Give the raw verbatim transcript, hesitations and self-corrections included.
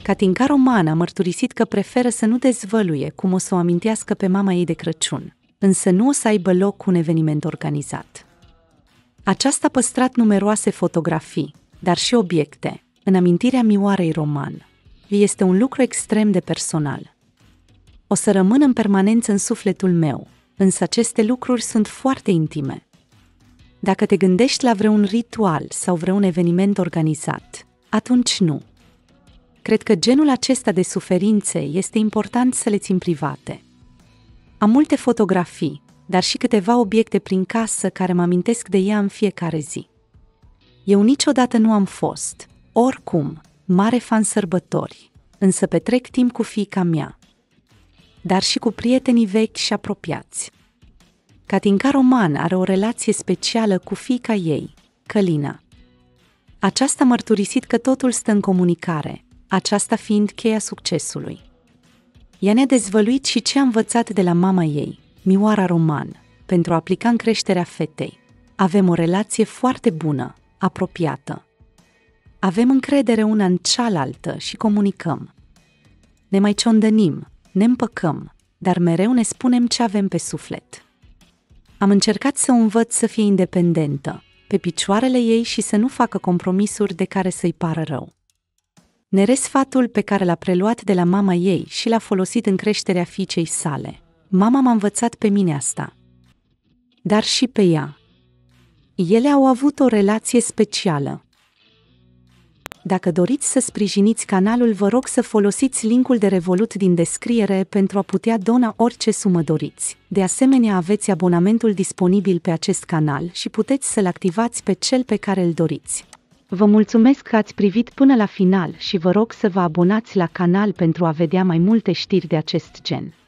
Katinka Roman a mărturisit că preferă să nu dezvăluie cum o să o amintească pe mama ei de Crăciun, însă nu o să aibă loc un eveniment organizat. Aceasta a păstrat numeroase fotografii, dar și obiecte, în amintirea Mioarei Roman. Este un lucru extrem de personal. O să rămân în permanență în sufletul meu, însă aceste lucruri sunt foarte intime. Dacă te gândești la vreun ritual sau vreun eveniment organizat, atunci nu. Cred că genul acesta de suferințe este important să le țin private. Am multe fotografii, dar și câteva obiecte prin casă care mă amintesc de ea în fiecare zi. Eu niciodată nu am fost, oricum, mare fan sărbători, însă petrec timp cu fiica mea, dar și cu prietenii vechi și apropiați. Katinka Roman are o relație specială cu fiica ei, Călina. Aceasta a mărturisit că totul stă în comunicare, aceasta fiind cheia succesului. Ea ne-a dezvăluit și ce a învățat de la mama ei, Mioara Roman, pentru a aplica în creșterea fetei. Avem o relație foarte bună, apropiată. Avem încredere una în cealaltă și comunicăm. Ne mai ciondănim, ne împăcăm, dar mereu ne spunem ce avem pe suflet. Am încercat să o învăț să fie independentă, pe picioarele ei și să nu facă compromisuri de care să-i pară rău. Nerez sfatul pe care l-a preluat de la mama ei și l-a folosit în creșterea fiicei sale. Mama m-a învățat pe mine asta. Dar și pe ea. Ele au avut o relație specială. Dacă doriți să sprijiniți canalul, vă rog să folosiți linkul de Revolut din descriere pentru a putea dona orice sumă doriți. De asemenea, aveți abonamentul disponibil pe acest canal și puteți să-l activați pe cel pe care îl doriți. Vă mulțumesc că ați privit până la final și vă rog să vă abonați la canal pentru a vedea mai multe știri de acest gen.